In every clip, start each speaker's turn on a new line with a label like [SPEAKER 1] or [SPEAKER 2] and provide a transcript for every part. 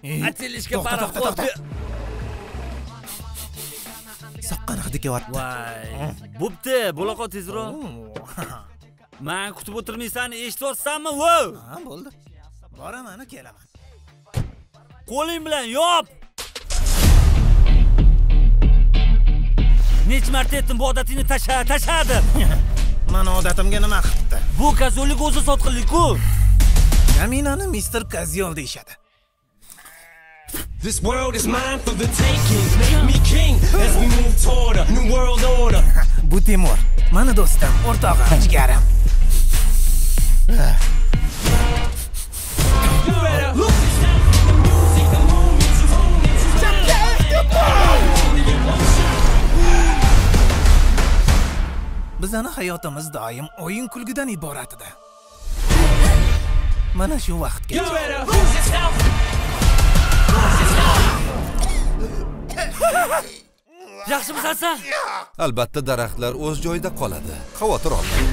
[SPEAKER 1] Ochilishga paraxod.
[SPEAKER 2] Soqqaniqda kelyapti.
[SPEAKER 1] Voy. Bo'pti, bo'laqa tezroq. Men kutib o'tirmaysan, eshityapsanmi, vo?
[SPEAKER 2] Ha, bo'ldi. Boraman, kelaman.
[SPEAKER 1] Qo'ling bilan yop. Nech marta aytdim bu odatingni tashladi.
[SPEAKER 2] Mana odatimga nima qildi?
[SPEAKER 1] Bu kazollik o'zi sotqinlik-ku.
[SPEAKER 2] Kaminani Mr. Kazyol deyshadi.
[SPEAKER 3] This world is mine for the taking. Make me king as we move toward a new world order.
[SPEAKER 2] Bu Timur, mani do'stim, o'rtog'im, jigarim. Bizning hayotimiz doim o'yin kulgidan iborat edi. Mana shu vaqtga.
[SPEAKER 1] Yaxshimisan sen?
[SPEAKER 4] Albatta daraxtlar o'z joyida qoladi. Xavotir olmang.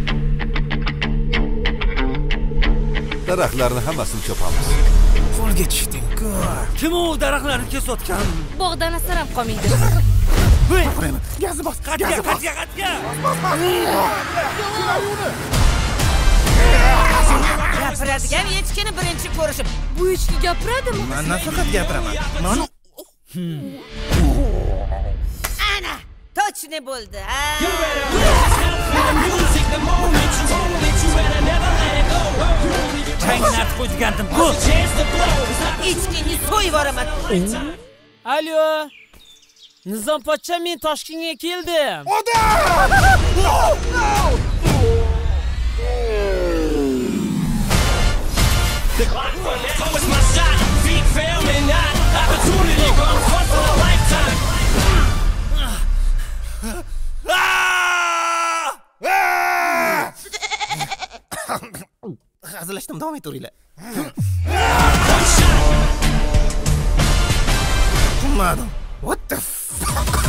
[SPEAKER 4] Daraxtlarni hammasini chopamiz.
[SPEAKER 2] Qo'lga tushding-ku.
[SPEAKER 1] Kim u daraxtlarni kesayotgan?
[SPEAKER 5] Bog'dan asrab qolmaydi.
[SPEAKER 2] Gazi bos,
[SPEAKER 1] Qatga.
[SPEAKER 6] Gapiradigan echkini birinchi ko'rishib.
[SPEAKER 5] Bu echki gapiradimi?
[SPEAKER 2] Men nafaqat gapiraman. Men
[SPEAKER 6] Ana, точно bo'ldi.
[SPEAKER 1] Changni qo'ygandim-ku.
[SPEAKER 6] Echkini so'yib yuboraman.
[SPEAKER 7] Alo. Nizom pochcha, men Toshkentga keldim.
[SPEAKER 3] The clock runs, so it's my shot. Feet fail me not. Opportunity comes once in a lifetime.
[SPEAKER 2] hazillashdim, davom etaveringlar. What the fuck?